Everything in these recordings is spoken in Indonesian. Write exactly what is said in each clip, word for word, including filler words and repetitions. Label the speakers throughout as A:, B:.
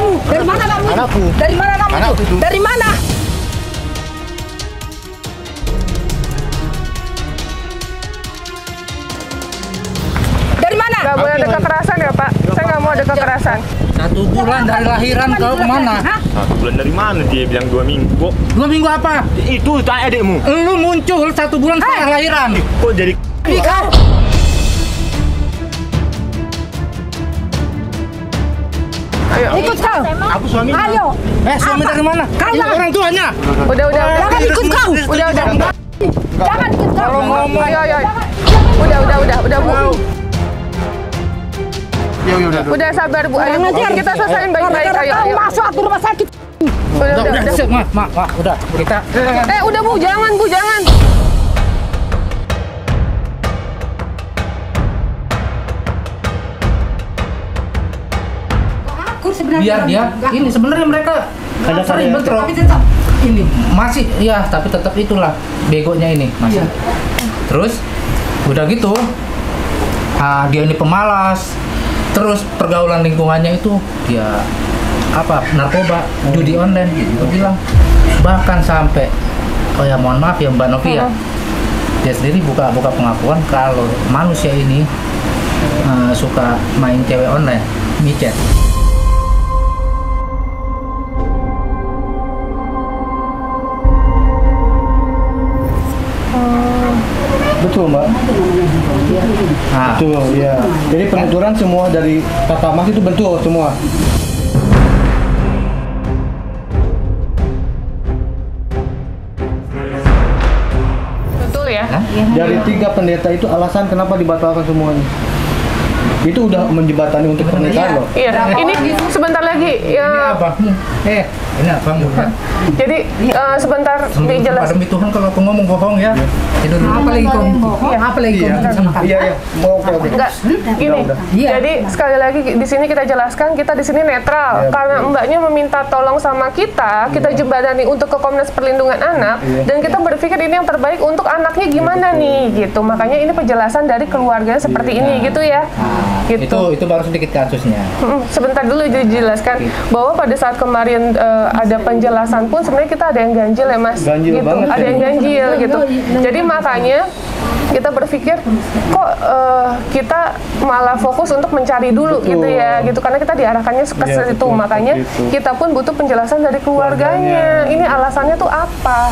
A: kamu? Dari mana kamu?
B: Anakku.
A: Dari mana kamu?
B: Anakku itu.
A: Dari mana? Dari mana?
C: Gak boleh ada kekerasan ya Pak? Saya nggak mau ada kekerasan.
D: Satu bulan dari lahiran kau kemana?
B: Satu bulan dari mana dia bilang dua minggu? Kok
D: Dua minggu apa?
B: itu tak adikmu?
D: Lu muncul satu bulan setelah lahiran.
B: Kok jadi
A: Ini kau.
C: Ayo.
A: Ikut kau.
B: aku suami?
A: Ayo.
D: Eh, suami
A: Apa?
D: dari mana?
A: Kau
D: Ini
A: lah.
D: orang tuanya.
C: Udah, udah, udah.
A: Jangan ikut kau.
C: Udah, udah.
A: Jangan ikut kau.
D: Kalau ngomong.
C: Ayo, ayo. Udah, udah, udah, udah Bu.
B: Ya udah udah.
C: Udah sabar Bu. Ayo,
A: Kurang ajar.
C: kita selesaiin baik-baik.
A: Gara-gara
C: Ayo,
A: kau
C: ayo.
A: masuk aku rumah sakit.
C: Udah,
D: Udah,
C: udah,
D: udah,
C: udah.
D: sip, ma, ma, ma, udah. Kita
C: Eh, udah Bu, jangan Bu, jangan.
A: Aku sebenarnya
D: biar dia ini sebenarnya mereka
B: Ada
D: sering
B: karya.
D: bentrok.
A: Tapi tetap.
D: Ini masih ya, tapi tetap itulah begonya ini masih. Terus udah gitu, ah, dia ini pemalas. Terus pergaulan lingkungannya itu dia apa narkoba, judi online gitu bilang. Bahkan sampai oh ya mohon maaf ya Mbak Novi ya. Dia sendiri buka buka pengakuan kalau manusia ini eh, suka main cewek online, micet.
E: Betul Mbak.
D: Nah,
E: Betul ya. Jadi penuturan semua dari kata Mas itu betul semua.
C: Betul ya?
D: Hah?
E: Dari tiga pendeta itu alasan kenapa dibatalkan semuanya. Itu udah menjebatani untuk pernikahan loh.
C: Iya. Ini sebentar lagi.
D: ini
C: Ya,
D: apa? Eh, ini apa?
C: jadi eh, sebentar dijelaskan.
D: Demi Tuhan kalau aku ngomong bohong ya. Itu dulu apa lagi kau? Iya, apa lagi kau bikin sama kamu?
E: Iya iya. Mau oke oke.
C: Enggak, gini.
E: Udah,
D: Iya.
C: Jadi sekali lagi di sini kita jelaskan kita di sini netral
E: Iya,
C: karena mbaknya meminta tolong sama kita, kita jembatani untuk ke Komnas Perlindungan Anak
E: Iya.
C: dan kita berpikir ini yang terbaik untuk anaknya gimana nih gitu. Makanya ini penjelasan dari keluarganya seperti ini gitu ya.
D: Nah,
C: Gitu.
D: itu itu baru sedikit kasusnya.
C: Mm, Sebentar dulu dijelaskan bahwa pada saat kemarin eh, ada penjelasan pun sebenarnya kita ada yang ganjil ya Mas.
E: Ganjil
C: gitu.
E: banget
C: Ada
E: ya.
C: yang ganjil gitu. Jadi makanya kita berpikir kok eh, kita malah fokus untuk mencari dulu
E: Betul.
C: gitu ya gitu karena kita diarahkannya ke
E: Iya,
C: situ
E: betul,
C: makanya
E: begitu.
C: kita pun butuh penjelasan dari keluarganya.
E: Keluarganya.
C: Ini alasannya tuh apa?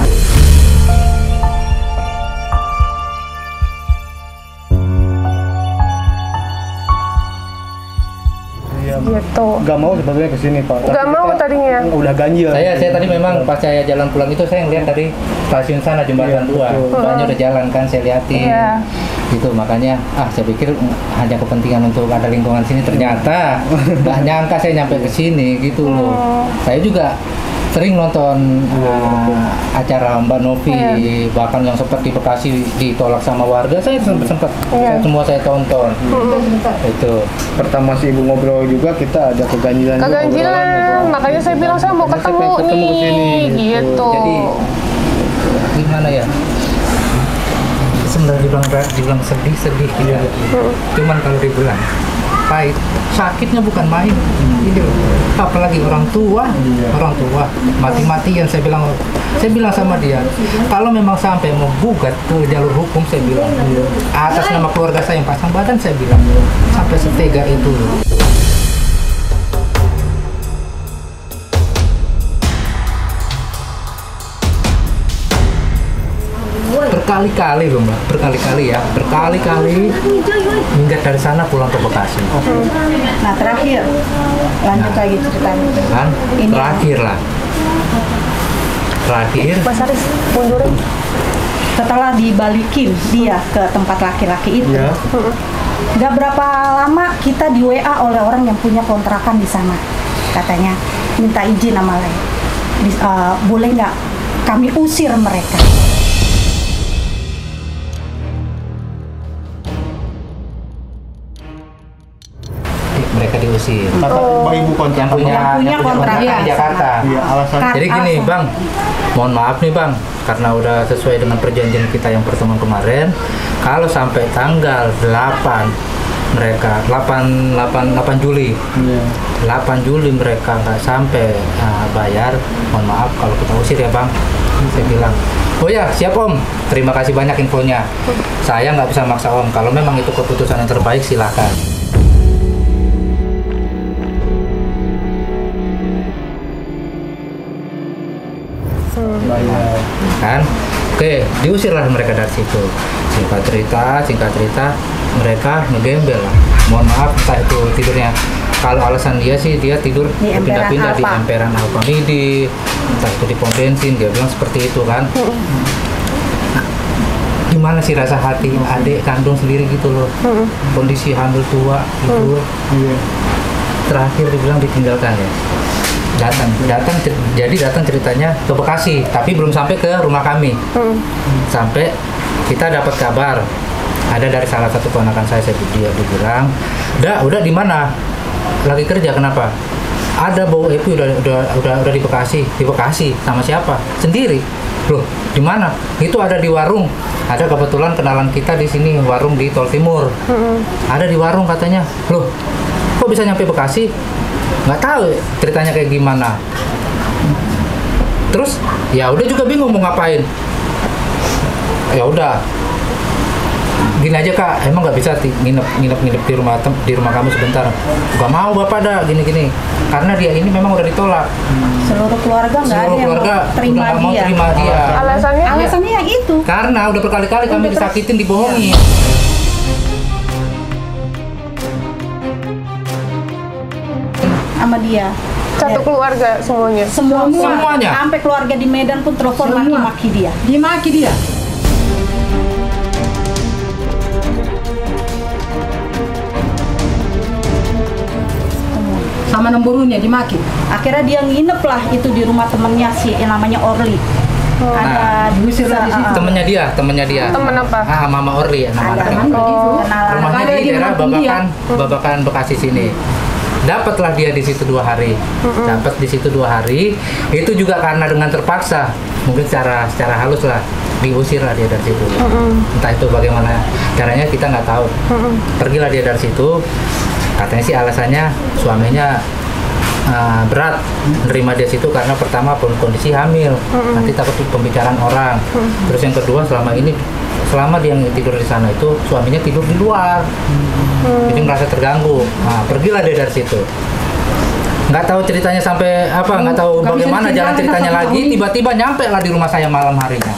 E: Iya.
C: Gitu.
E: Gak mau sebetulnya kesini Pak. Tapi
C: Nggak mau
E: kita
C: tadinya.
E: Udah ganjil.
D: Saya saya tadi memang pas saya jalan pulang itu saya ngeliat dari stasiun sana jembatan
E: Iya,
D: dua.
E: betul.
D: Banyak udah jalan kan saya liatin.
C: Iya.
D: Gitu makanya ah saya pikir mm, hanya kepentingan untuk ada lingkungan sini ternyata nggak nyangka saya nyampe ke sini gitu loh. Saya juga sering nonton uh, acara Mbak Novi
C: Iya.
D: bahkan yang sempat di Bekasi ditolak sama warga saya sempat sempat
C: Iya.
D: semua saya tonton itu
E: Pertama si Ibu ngobrol juga kita ada keganjilan. juga obrolannya,
C: Keganjilan,
E: Pak.
C: makanya saya bilang saya mau
E: Makanya saya
C: ketemu
E: pengen ketemu
C: nih,
E: kesini, gitu.
C: gitu.
D: jadi gimana ya sebenarnya dibilang dibilang sedih sedih
E: Iya.
D: cuman kalau dibilang pahit sakitnya bukan main gitu apalagi orang tua orang tua mati-matian saya bilang saya bilang sama dia kalau memang sampai mau gugat ke jalur hukum saya bilang atas nama keluarga saya yang pasang badan saya bilang sampai setega itu. Berkali-kali loh mbak, berkali-kali ya, berkali-kali minggat dari sana pulang ke Bekasi,
F: Nah terakhir lanjut lagi ceritanya.
D: kan?
F: Ini-
D: Terakhir lah, terakhir
C: Mas Aris, mundurin.
F: Setelah dibalikin dia ke tempat laki-laki itu,
E: Iya.
F: nggak berapa lama kita di W A oleh orang yang punya kontrakan di sana. Katanya minta izin sama Le, Di- eh, boleh nggak kami usir mereka?
D: mereka diusir.
E: Kata Pak Ibu kontrak.
D: Yang punya,
F: Yang punya kontrakan
D: di Jakarta.
E: Iya, alasan.
F: Kar-
D: Jadi gini
F: alasan.
D: bang, mohon maaf nih bang, karena udah sesuai dengan perjanjian kita yang pertemuan kemarin, kalau sampai tanggal delapan mereka delapan, delapan, delapan Juli
E: Iya.
D: delapan Juli mereka nggak sampai uh, bayar, mohon maaf kalau kita usir ya bang. Saya bilang, oh ya siap om, terima kasih banyak infonya, saya nggak bisa maksa om, kalau memang itu keputusan yang terbaik silahkan.
E: Bayar.
D: Kan, oke, diusirlah mereka dari situ. Singkat cerita, singkat cerita, mereka ngegembel lah. Mohon maaf, entah itu tidurnya. Kalau alasan dia sih, dia tidur
F: Di emperan
D: pindah-pindah di
F: Alfa.
D: emperan Alfa Midi, entah itu di pom bensin, dia bilang seperti itu kan. Nah, gimana sih rasa hati adik kandung sendiri gitu loh, kondisi hamil tua, tidur.
E: Iya.
D: Terakhir dibilang ditinggalkan ya. Datang, datang, cer- jadi datang ceritanya ke Bekasi, tapi belum sampai ke rumah kami. Sampai kita dapat kabar, ada dari salah satu ponakan saya, saya dia dibilang, udah, udah di mana? Lagi kerja, kenapa? Ada bau epi udah, udah, udah, udah di Bekasi, di Bekasi sama siapa? Sendiri. Loh, di mana? Itu ada di warung. Ada kebetulan kenalan kita di sini, warung di Tol Timur. Ada di warung katanya. Loh, kok bisa nyampe Bekasi? Nggak tahu ceritanya kayak gimana. Terus ya udah juga bingung mau ngapain. Ya udah, gini aja kak, emang nggak bisa ti- nginep nginep nginep di rumah tem- di rumah kamu sebentar? Gak mau bapak dah gini gini, karena dia ini memang udah ditolak.
F: Seluruh keluarga nggak ada
D: Seluruh
F: yang
D: keluarga
F: mau terima
D: udah nggak mau
F: dia.
D: terima dia.
C: Alasannya?
F: Alasannya yang itu.
D: Karena udah berkali-kali kami
F: Udah terus-
D: disakitin, dibohongi.
F: Sama dia.
C: Satu
F: Ya.
C: keluarga semuanya.
F: Semua,
D: Semuanya?
F: sampai keluarga di Medan pun telepon
A: Semua.
F: maki-maki dia.
A: Dimaki dia.
F: Semua.
A: Sama nemburunya dimaki.
F: Akhirnya dia nginep lah itu di rumah temennya si yang namanya Orly. Ada
A: diusir lah di situ.
D: Temennya dia, temennya dia.
C: Temen apa?
D: Ah, Mama Orli, nama
F: Ada
D: anaknya.
A: Teman begitu.
F: kenalan.
D: Rumahnya
A: Ada
D: di
A: di
D: daerah
A: rumah dia.
D: Babakan, Babakan Bekasi sini. Dapatlah dia di situ dua hari. Dapat di situ dua hari. Itu juga karena dengan terpaksa, mungkin secara secara halus lah diusir lah dia dari situ. Entah itu bagaimana caranya kita nggak tahu. Pergilah dia dari situ. Katanya sih alasannya suaminya uh, berat menerima dia situ karena pertama pun kondisi hamil, nanti takut pembicaraan orang. Terus yang kedua selama ini selama dia tidur di sana itu suaminya tidur di luar, jadi merasa terganggu. Nah, pergilah dia dari situ. Nggak tahu ceritanya sampai apa, nggak tahu
A: Nggak bisa
D: bagaimana jalan
A: diceritakan
D: ceritanya
A: satu
D: lagi.
A: tahun ini.
D: Tiba-tiba nyampe lah di rumah saya malam harinya.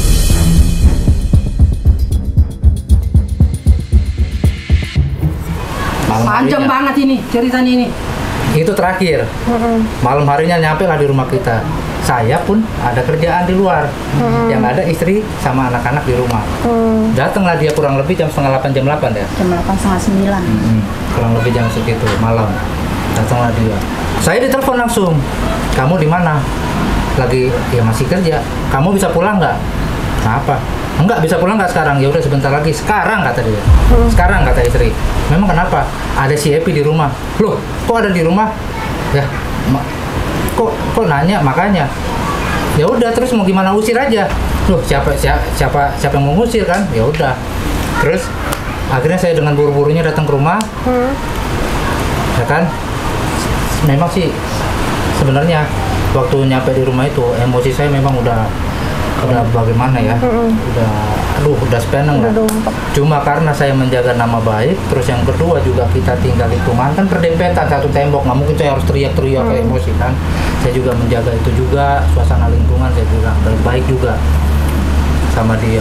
D: Malam
A: Panjang
D: harinya.
A: banget ini ceritanya ini.
D: Itu terakhir. Malam harinya nyampe lah di rumah kita. Saya pun ada kerjaan di luar. Yang ada istri sama anak-anak di rumah. Datanglah dia kurang lebih jam setengah delapan, jam delapan ya.
F: Jam delapan setengah sembilan.
D: Hmm, kurang lebih jam segitu malam. Datanglah dia. Saya ditelepon langsung. Kamu di mana? Lagi ya masih kerja. Kamu bisa pulang nggak? Kenapa? Enggak bisa pulang nggak sekarang? Ya udah sebentar lagi. Sekarang kata dia. Sekarang kata istri. Memang kenapa? Ada si Epi di rumah. Loh, kok ada di rumah? Ya, ma- kok kok nanya makanya. Ya udah terus mau gimana, usir aja. Loh, siapa siapa siapa siapa yang mau ngusir kan? Ya udah. Terus akhirnya saya dengan buru-burunya datang ke rumah. Ya kan? Memang sih sebenarnya waktu nyampe di rumah itu emosi saya memang udah udah bagaimana ya, udah aduh udah sepeneng lah. Cuma karena saya menjaga nama baik, terus yang kedua juga kita tinggal lingkungan kan berdempetan satu tembok, nggak mungkin saya harus teriak-teriak kayak emosi kan. Saya juga menjaga itu juga, suasana lingkungan saya bilang dan baik juga sama dia.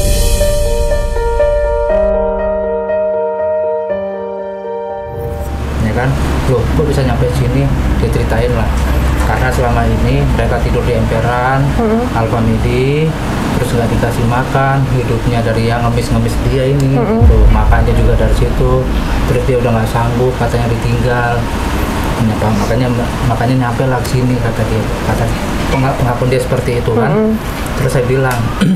D: Ya kan, loh kok bisa nyampe sini, dia ceritain lah karena selama ini mereka tidur di emperan Alfa Midi, terus nggak dikasih makan, hidupnya dari yang ngemis-ngemis dia ini, tuh makannya juga dari situ, terus dia udah nggak sanggup katanya ditinggal. Kenapa? makanya makanya nyampe lah sini kata dia, kata penga- pengakuan dia seperti itu kan. Terus saya bilang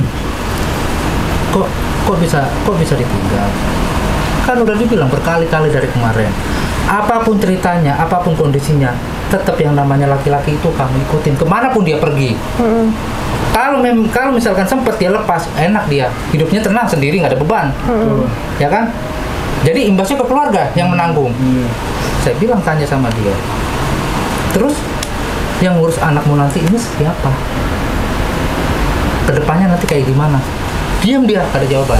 D: kok kok bisa kok bisa ditinggal, kan udah dibilang berkali-kali dari kemarin, apapun ceritanya, apapun kondisinya, tetap yang namanya laki-laki itu kamu ikutin kemanapun dia pergi. Kalau mem kalau misalkan sempat dia lepas, enak dia hidupnya tenang sendiri, nggak ada beban, ya kan. Jadi imbasnya ke keluarga yang menanggung.
E: Iya.
D: Saya bilang tanya sama dia. Terus yang ngurus anakmu nanti ini siapa? Kedepannya nanti kayak gimana? Diam dia, ada jawaban.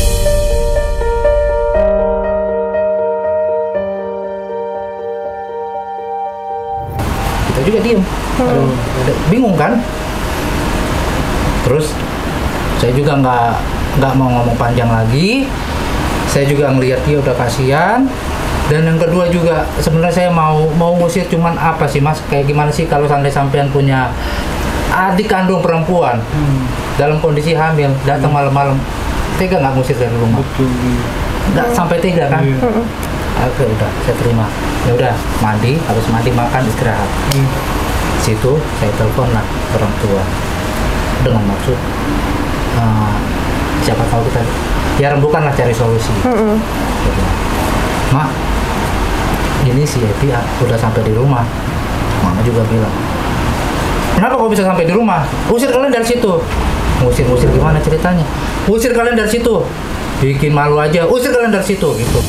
D: Kita juga diem. Aduh, bingung kan? Terus saya juga nggak nggak mau ngomong panjang lagi. Saya juga ngelihat dia udah kasihan. Dan yang kedua juga sebenarnya saya mau mau ngusir, cuman apa sih Mas? Kayak gimana sih kalau sampai sampean punya adik kandung perempuan hmm. dalam kondisi hamil, datang hmm. malam-malam, tega nggak ngusir dari rumah?
E: Betul.
D: Nggak hmm. sampai tega kan? Hmm. Oke, udah saya terima. Ya udah, mandi, habis mandi makan istirahat. Hmm. Situ saya telepon lah orang tua dengan maksud uh, siapa tahu kita ya rembukanlah cari solusi. Hmm. Gitu. Mak, ini si Epi udah sampai di rumah. Mama juga bilang, kenapa kok bisa sampai di rumah? Usir kalian dari situ. Usir-usir gimana ceritanya? Usir kalian dari situ. Bikin malu aja. Usir kalian dari situ gitu.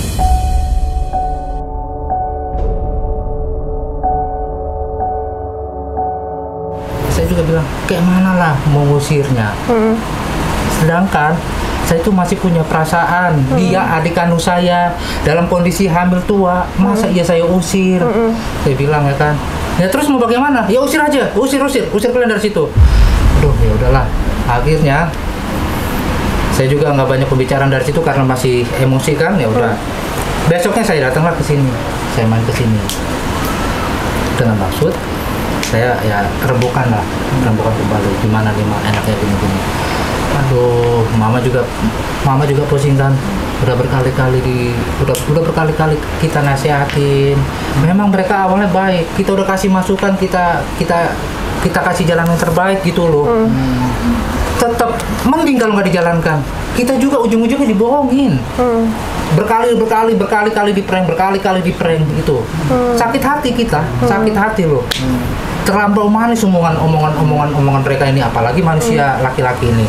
D: Saya juga bilang, kayak mana lah mau ngusirnya? Hmm. Sedangkan saya itu masih punya perasaan. Hmm. Dia adik kandung saya dalam kondisi hamil tua. Masa hmm. iya saya usir? Hmm. Saya bilang ya kan. Ya terus mau bagaimana? Ya usir aja, usir, usir, usir kalian dari situ. Aduh, ya udahlah. Akhirnya saya juga nggak banyak pembicaraan dari situ karena masih emosi kan. Ya udah. Hmm. Besoknya saya datanglah ke sini. Saya main ke sini dengan maksud saya ya rembukan lah, rembukan kembali. Gimana gimana enaknya gini-gini. Aduh, mama juga, mama juga pusing kan. Udah berkali-kali di, udah udah berkali-kali kita nasihatin. Memang mereka awalnya baik. Kita udah kasih masukan, kita kita kita kasih jalan yang terbaik gitu loh. Hmm. Tetap mending kalau nggak dijalankan. Kita juga ujung-ujungnya dibohongin. Hmm. Berkali berkali berkali-kali di prank, berkali-kali di prank itu. Hmm. Sakit hati kita, hmm. sakit hati loh. Hmm. Terlampau manis omongan omongan omongan omongan mereka ini, apalagi manusia hmm. laki-laki ini.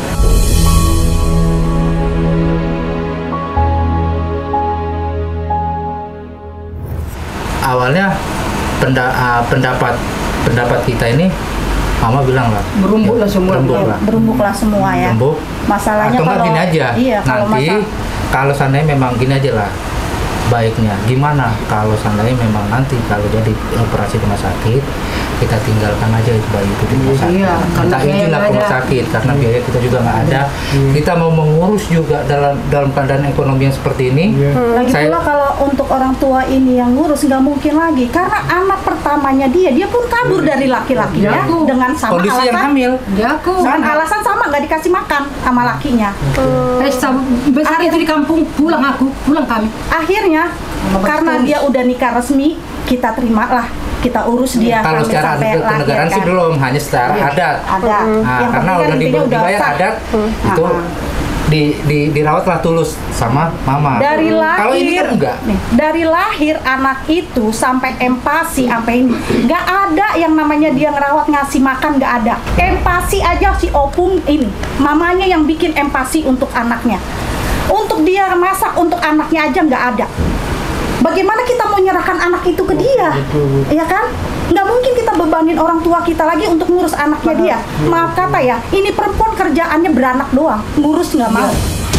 D: Awalnya penda, uh, pendapat pendapat kita ini, mama bilang lah
A: berumbuklah
D: ya,
A: semua,
D: berumbuklah
F: berumbuklah semua ya.
D: Berumbuk.
F: Masalahnya
D: atau
F: kalau
D: gini aja,
F: iya, kalau
D: nanti
F: masa,
D: kalau seandainya memang gini aja lah baiknya, gimana kalau seandainya memang nanti kalau jadi operasi rumah sakit, kita tinggalkan aja bayi itu di rumah sakit.
A: Iya,
D: kita izinlah ke rumah sakit karena biaya kita juga nggak ada. Hmm. Kita mau mengurus juga dalam dalam keadaan ekonomi yang seperti ini.
F: Hmm. Lagi
D: saya,
F: pula kalau untuk orang tua ini yang ngurus nggak mungkin lagi karena anak pertamanya dia dia pun kabur dari laki-lakinya
A: Jaku.
F: dengan sama
D: kondisi
F: alasan
D: yang hamil.
A: Jaku.
F: dengan alasan sama nggak dikasih makan sama lakinya.
A: Hmm. Pesta besar itu di kampung, pulang aku, pulang kami.
F: Akhirnya karena dia udah nikah resmi, kita terima lah, kita urus dia.
D: Kalau secara adat kenegaraan sih belum, hanya secara
F: iya,
D: adat.
F: Ada.
D: Nah,
F: yang
D: karena
F: kan
D: udah
F: intinya
D: dibayar
F: sah.
D: adat, hmm. itu uh-huh. di, di dirawatlah tulus sama mama.
F: Dari lahir,
D: kalau ini kan enggak.
F: Nih, dari lahir anak itu sampai empasi, sampai ini nggak ada yang namanya dia ngerawat ngasih makan, nggak ada. Empasi aja si Opung ini, mamanya yang bikin empasi untuk anaknya. Untuk dia masak untuk anaknya aja nggak ada. Bagaimana kita mau nyerahkan anak itu ke dia, ya kan? Nggak mungkin kita bebanin orang tua kita lagi untuk ngurus anaknya dia. Maaf kata ya, ini perempuan kerjaannya beranak doang, ngurus nggak mau.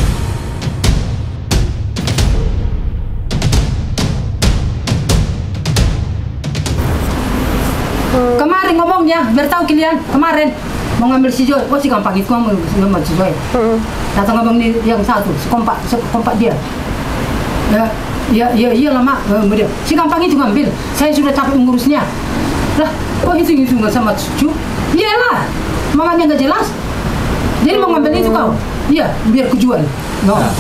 A: Kemarin ngomongnya, biar tahu kalian, kemarin mau ngambil si Joy, oh si kompak itu ngomong ngambil si Joy. Datang ngomong nih yang satu, si kompak, si kompak dia. Ya, ya, ya, iya lama, kemudian si gampang itu ngambil. Saya sudah capek mengurusnya. Lah, kok itu itu nggak sama cucu? Iyalah, mamanya nggak jelas. Jadi mau ngambil itu kau? Iya, biar kujual. No. Nah.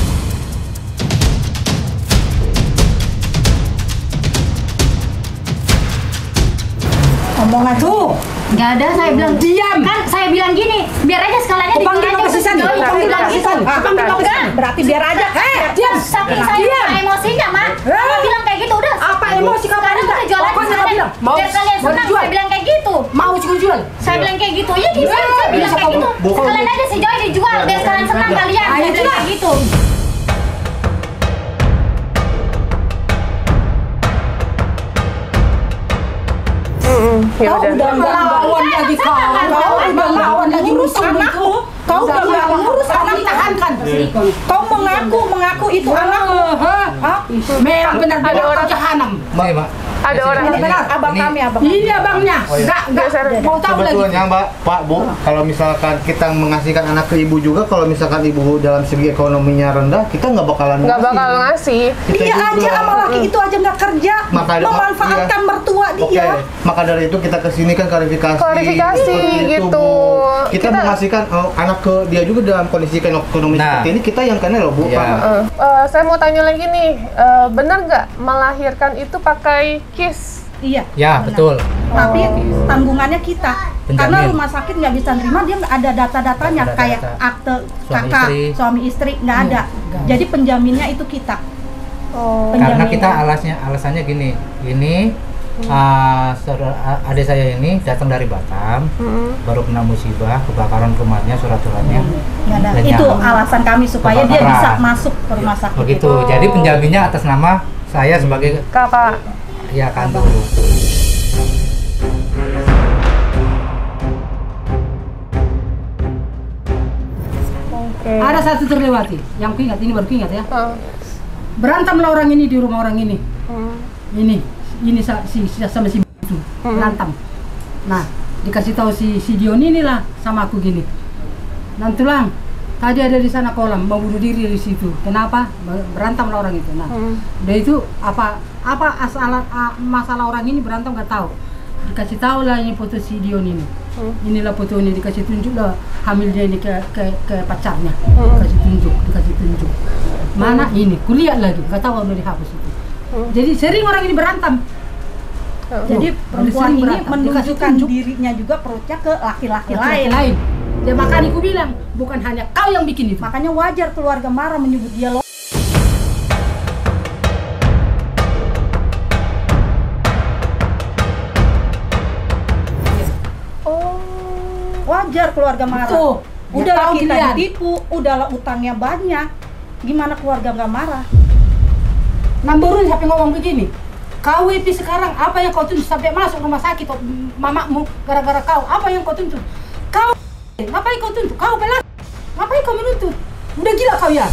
F: Omongan tuh.
G: Nggak ada, saya bilang
A: diam.
G: Kan saya bilang gini, biar aja sekaliannya dijual aja.
A: Panggil Sisani, panggil Sisani. Panggil Sisani.
F: Berarti biar aja.
G: Eh,
A: diam.
G: Saking saya emosinya, Mak. Kalau bilang kayak gitu udah.
A: Apa emosi kamu?
G: Sekarang udah jual aja sekalian. Biar kalian senang, saya bilang kayak gitu.
A: Mau juga jual?
G: Saya bilang kayak gitu. Iya, bisa. Saya bilang kayak gitu. Sekalian aja si Joy dijual, biar kalian senang kalian. Saya bilang kayak gitu.
C: Hmm, ya
F: Kau
C: udah.
F: udah nggak
A: Melawan lagi kau. Kau udah melawan lagi
F: ngurus
A: musuh
F: anakmu. Kau udah nggak ngurus anakmu.
A: Tahankan.
F: Kau mengaku mengaku itu anakmu. Hah?
A: Memang benar-benar
C: Ada orang-
A: kau jahanam.
D: Mbak, Mbak.
C: Ada orang.
F: Ini
A: benar.
F: abang
D: Ini-
F: kami abang.
A: Ini abangnya.
E: Oh, iya.
A: Enggak, enggak.
C: Geser.
A: Mau tahu lagi.
E: Sebetulnya Mbak, Pak, Bu, kalau misalkan kita mengasihkan anak ke ibu juga, kalau misalkan ibu dalam segi ekonominya rendah, kita nggak bakalan
C: Nggak
E: ngasih.
C: bakal ngasih.
E: Kita
F: Dia
E: juga-
F: aja sama laki itu aja nggak kerja,
E: Maka ada-
F: memanfaatkan
E: iya.
F: mertua
E: Oke,
F: dia.
E: maka dari itu kita kesini kan klarifikasi.
C: Klarifikasi,
E: Seperti itu,
C: gitu.
E: Bu. Kita,
C: Kita-
E: mengasihkan oh, anak ke dia juga dalam kondisi ekonomi
D: Nah.
E: seperti ini, kita yang kena loh, Bu.
D: Iya.
E: Pak.
C: Eh, eh, saya mau tanya lagi nih, eh, benar nggak melahirkan itu pakai kis?
F: Iya.
D: Ya,
F: benar.
D: betul.
F: Tapi tanggungannya kita,
D: Penjamin.
F: karena rumah sakit nggak bisa nerima, dia nggak ada data-datanya
D: Data-data.
F: kayak akte
D: Suami
F: kakak,
D: istri.
F: suami istri nggak ada. Jadi penjaminnya itu kita.
C: Oh.
D: Karena
F: Penjaminnya.
D: kita alasnya alasannya gini, ini uh, saudara- adik saya ini datang dari Batam,
C: Mm-mm.
D: baru kena musibah, kebakaran rumahnya, surat-suratnya.
F: Nggak ada.
D: lenyap.
F: Itu alasan kami supaya dia
D: Kebakaran.
F: bisa masuk ke rumah sakit.
D: Begitu.
F: itu.
D: Jadi penjaminnya atas nama saya sebagai
C: Kakak.
D: ya kandung.
C: Oke.
A: Ada satu terlewati. Yang ku ingat ini baru ku ingat ya.
C: Eh,
A: Berantamlah orang ini di rumah orang ini.
C: hmm.
A: Ini ini sa- si, si sama si itu berantem. Nah, dikasih tahu si si Dion inilah sama aku gini. Nantulang, tadi ada di sana kolam mau bunuh diri di situ. Kenapa? Ber- Berantamlah orang itu. Nah,
C: Hmm.
A: udah itu apa apa asal a- masalah orang ini berantem nggak tahu. Dikasih tahu lah ini foto si Dion ini.
C: Hmm.
A: Inilah foto ini dikasih tunjuk lah hamilnya ini ke ke, ke pacarnya.
C: Hmm.
A: Dikasih tunjuk, dikasih tunjuk. Mana ini? Kulihat lagi, nggak tahu udah dihapus itu.
C: Hmm.
A: Jadi sering orang ini berantem.
F: Jadi
A: Tuh,
F: perempuan
A: sering
F: ini
A: berantem, dikasih
F: menunjukkan
A: tunjuk.
F: dirinya juga perutnya ke laki-laki
A: Laki-laki
F: lain.
A: lain. Ya makanya aku bilang, bukan hanya kau yang bikin itu.
F: Makanya wajar keluarga marah menyebut dia lo.
C: Oh.
F: Wajar keluarga marah.
A: Tuh,
F: Udah
A: ya tahu
F: kita
A: giliran.
F: ditipu, udahlah utangnya banyak. Gimana keluarga nggak marah?
A: Namburun sampai ngomong begini. Kau itu sekarang apa yang kau tunjuk sampai masuk rumah sakit oh, mamamu gara-gara kau? Apa yang kau tunjuk? Kau ngapain kau tunjuk? Kau pelas. Ngapain kau menuntut? Udah gila kau ya?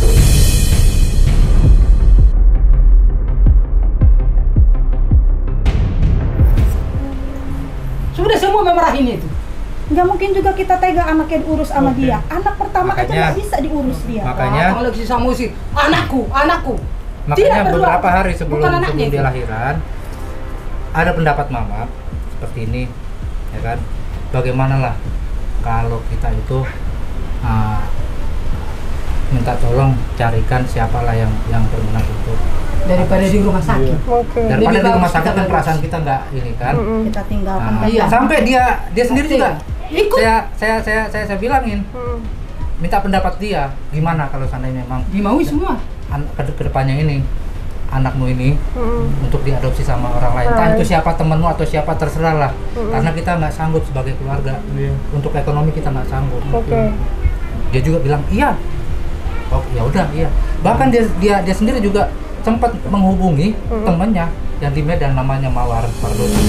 A: Sudah semua memarahin itu.
F: Nggak mungkin juga kita tega anaknya diurus sama
D: Oke.
F: dia. Anak pertama aja
D: Makanya-
F: nggak bisa diurus dia.
D: Makanya
A: Kalau si Samusi, anakku, anakku. Tidak
D: makanya
A: berdua.
D: beberapa hari sebelum
A: Bukan anaknya
D: sebelum
A: itu.
D: dia lahiran ada pendapat mama seperti ini, ya kan? Bagaimana lah kalau kita itu uh, minta tolong carikan siapalah yang yang berminat untuk
A: Daripada di rumah sakit.
C: Oke.
D: daripada
A: Lebih
D: di rumah
A: bagus
D: sakit
A: kita
D: kan
A: bagus.
D: perasaan kita nggak ini kan.
C: Mm-mm.
F: Kita tinggalkan.
D: Nah,
A: Iya.
D: sampai dia dia sendiri
A: Oke.
D: juga
A: Ikut.
D: saya saya saya saya, saya bilangin
C: Hmm.
D: minta pendapat dia gimana kalau seandainya memang
A: Dimaui semua.
D: an- ke kedepannya ini anakmu ini
C: Hmm.
D: untuk diadopsi sama orang lain, entah
C: Right.
D: itu siapa temenmu atau siapa terserah lah, karena kita nggak sanggup sebagai keluarga untuk ekonomi kita nggak sanggup.
C: Oke.
D: Dia juga bilang iya, oh ya udah iya. Bahkan dia dia dia sendiri juga sempat menghubungi
C: Hmm.
D: temannya yang di Medan namanya Mawar Pardosi.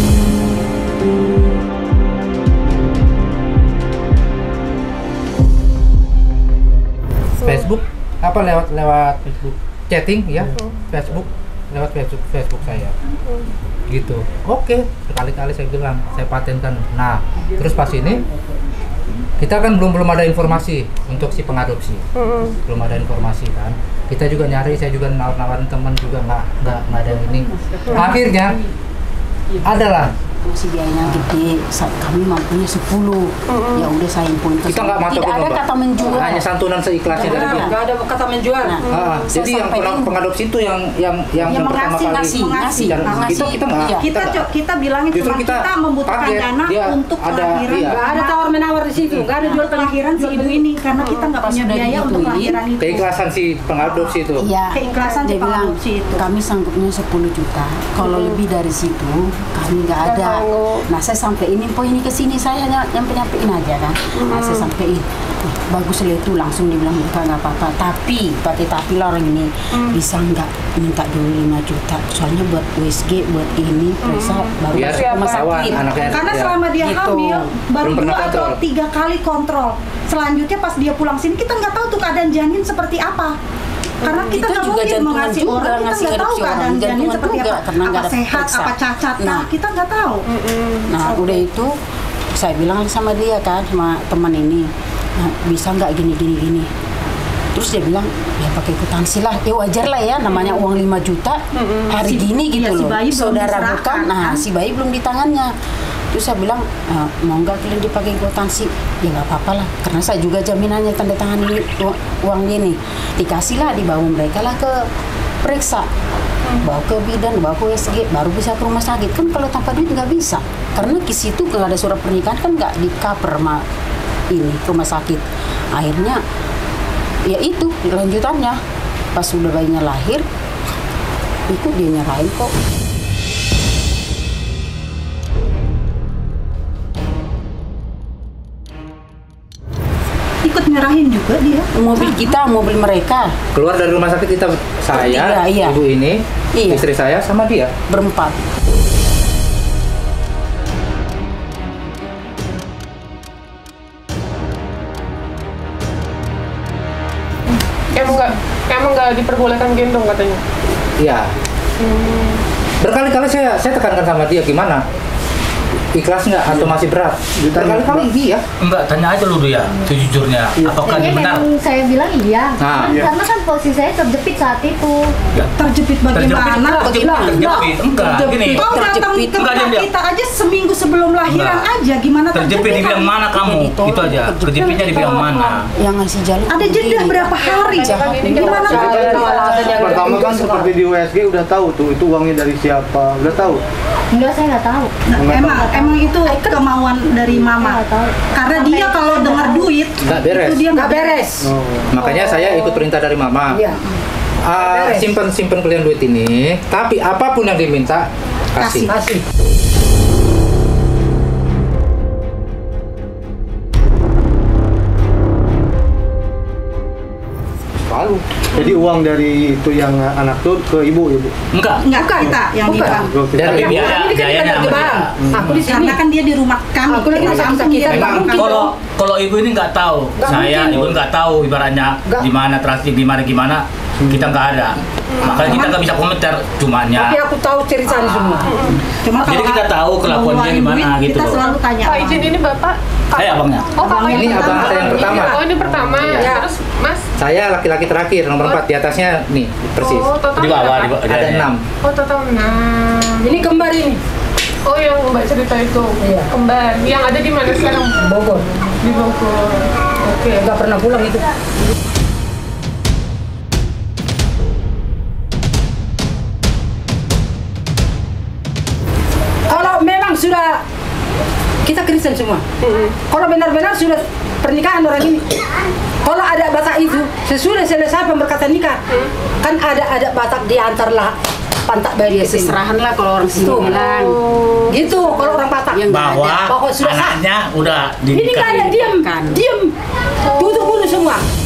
D: Facebook apa lewat lewat Facebook chatting ya, Facebook lewat Facebook Facebook saya gitu. Oke, berkali-kali saya bilang saya patenkan. Nah, terus pas ini kita kan belum belum ada informasi untuk si pengadopsi,
C: Hmm.
D: belum ada informasi kan. Kita juga nyari, saya juga nawar-nawarin teman juga nggak nggak nggak ada yang ini. Akhirnya adalah
G: Masih biayanya gede, sa- kami mampunya sepuluh. Ya udah saya impun ke
D: kita nggak masuk
G: tidak ada kata menjual.
D: hanya santunan seikhlasnya dari dia.
A: Nggak ada kata menjual.
G: Nah,
D: Ah,
G: saya
D: jadi yang
G: sampaikan-
D: peng- pengadopsi itu yang yang yang,
F: Yang
D: pertama
F: mengasih,
D: kali
F: ngasih, ngasih.
D: Dan
G: Ngasih,
D: kita kita nggak
G: iya.
F: Kita
D: nggak-
F: co- kita bilangin
D: Justru
F: cuma
D: kita
F: kita, membutuhkan
D: kaget,
F: dana
D: dia
F: untuk
D: ada-
F: kelahiran.
D: iya.
A: Nggak ada tawar menawar di situ. Nggak ada jual
F: Kelahiran si ibu ini karena kita nggak
G: Pas
F: punya
G: udah
F: biaya untuk
G: digituin,
F: kelahiran itu.
D: keikhlasan si pengadopsi itu.
G: Iya,
F: Keikhlasan
G: dia
F: si
G: bilang
F: pengadopsi itu.
G: kami sanggupnya sepuluh juta. Kalau lebih dari situ kami nggak ada. Nah saya sampein info ini ke sini, saya hanya nyampe nyampein aja kan. Nah saya sampein, "Wih, bagus lah itu," langsung dibilang bukan nggak apa-apa. Tapi pakai tapi lah orang ini bisa nggak minta dulu lima juta, soalnya buat U S G, buat ini periksa baru
D: Biar
G: masuk rumah sakit.
D: anaknya
F: Karena
D: ya.
F: selama dia
G: Gitu.
F: hamil baru
D: Belum pernah
F: dua atau
D: kontrol.
F: tiga kali kontrol. Selanjutnya pas dia pulang sini kita nggak tahu tuh keadaan janin seperti apa. Karena kita
G: Itu
F: nggak
G: juga
F: mungkin
G: jantungan
F: mengasih
G: juga,
F: orang, kita
G: ngasih
F: nggak tahu
G: adopsi orang.
F: keadaan janin
G: Jantungan
F: seperti
G: juga,
F: apa.
G: karena nggak
F: Apa
G: ada
F: sehat,
G: periksa.
F: apa cacat, nah,
G: Nah.
F: kita nggak tahu.
G: Nah udah itu saya bilang sama dia kan, sama teman ini, nah, bisa nggak gini gini gini. Terus dia bilang, ya pakai kwitansi lah, ya wajar lah ya, namanya uang lima juta hari
F: Si-
G: gini
F: iya,
G: gitu
F: si
G: loh.
F: bayi belum
G: Saudara
F: diserahkan,
G: bukan, nah
F: kan?
G: si bayi belum di tangannya. Terus saya bilang, "Ah, mau nggak kalian dipakai kwitansi?" Ya nggak apa-apa lah, karena saya juga jaminannya tanda tangan ini uang, uang ini. Dikasih lah, dibawa mereka lah ke periksa. Bawa ke bidan, bawa ke U S G, baru bisa ke rumah sakit. Kan kalau tanpa duit nggak bisa. Karena di situ kalau ada surat pernikahan kan nggak di cover sama ini rumah sakit. Akhirnya ya itu lanjutannya. Pas sudah bayinya lahir, itu dia nyerahin kok.
F: Ikut nyerahin juga dia.
G: Mobil kita, mobil mereka
D: Keluar dari rumah sakit kita, saya,
G: Bertiga, iya.
D: ibu ini,
G: Iya.
D: istri saya sama dia.
G: berempat.
C: Emang nggak emang nggak diperbolehkan gendong katanya.
D: Iya. Berkali-kali saya saya tekankan sama dia, gimana? Ikhlas nggak atau masih berat? Berkali-kali iya.
H: Enggak, tanya aja lu dia, sejujurnya. Apakah
I: Ya,
H: ini benar?
I: memang saya bilang iya.
D: Nah,
I: Kan-
E: iya.
I: Karena kan posisi saya terjepit saat itu.
H: Ya.
F: Terjepit bagaimana?
H: Terjepit, terjepit, terjepit. Enggak, gini.
F: Kau datang
G: Terjepit.
F: ke
H: Enggak,
F: rumah
H: dia-
F: kita aja seminggu sebelum lahiran
H: Enggak.
F: aja, gimana
H: Terjepit dibilang mana kamu?
G: Ditolak,
H: Itu aja.
G: terjepit.
H: Terjepitnya dibilang mana?
G: Yang ngasih jalan
F: Ada jeda berapa hari?
G: Jahat.
F: Gimana?
E: Pertama kan seperti di U S G udah tahu tuh itu uangnya dari siapa, udah tahu.
I: Enggak, saya nggak tahu.
F: Nah, emang emang itu kemauan dari mama.
I: Nggak tahu.
F: Karena dia kalau dengar duit
D: Nggak beres.
F: itu dia nggak beres.
E: Oh.
D: Makanya saya ikut perintah dari mama.
A: Iya.
D: Ah, simpen simpen kalian duit ini, tapi apapun yang diminta kasih.
A: Kasih.
E: Selalu. Jadi uang dari itu yang anak tuh ke ibu, ibu.
H: Enggak.
F: Enggak kita yang di
A: Bukan.
F: bank.
D: Dari
H: Tapi biaya,
A: Ini kan
H: biayanya
A: kita
H: sama
A: di
H: dia.
A: bank. Aku di sini.
F: Karena kan dia di rumah kami.
A: Aku lagi di
F: Kita
A: rumah
F: sendiri.
A: kita.
D: Memang
A: Mungkin
H: Kalau kalau ibu ini nggak tahu,
A: Nggak
H: saya
A: mungkin.
H: ibu nggak tahu ibaratnya
A: Nggak.
H: di mana transit, di mana gimana, kita nggak ada. Makanya kita nggak bisa komentar cumanya.
A: Tapi aku tahu ceritanya semua.
F: Cuma
H: Jadi
F: kalau
H: kita tahu kelakuan dia
F: ngeluarin
H: gimana
F: duit,
H: gitu
F: Kita
H: loh.
F: selalu tanya.
C: Pak izin ini bapak.
H: Saya abangnya.
C: Oh kakak
D: Ini
C: yang
D: abang saya yang pertama.
C: Oh ini pertama.
A: Iya.
C: Terus mas.
D: Saya laki-laki terakhir nomor empat, di atasnya nih persis.
C: Oh total
H: Di bawah, di
C: berapa?
H: bawah.
D: Ada enam.
C: Oh total enam.
A: Ini kembar ini.
C: Oh yang mbak cerita itu.
A: Iya.
C: Kembar. Yang ada di mana sekarang?
A: Bogor.
C: Di Bogor. Oke.
A: Nggak pernah pulang itu. Kalau memang sudah kita Kristen semua. Kalau benar-benar sudah pernikahan orang ini, kalau ada Batak itu sesudah selesai pemberkatan nikah, kan ada ada Batak diantarlah pantak bayi
G: Ya
A: ke sini.
G: seserahan lah kalau orang sini
A: Tuh.
G: bilang.
A: Gitu kalau orang Batak.
G: Yang nggak
H: Bahwa
G: ada.
A: Pokok sudah sah.
H: anaknya udah
A: Ini nggak ada
H: dinikahi.
A: diam,
G: Kan.
A: diam, tutup dulu semua.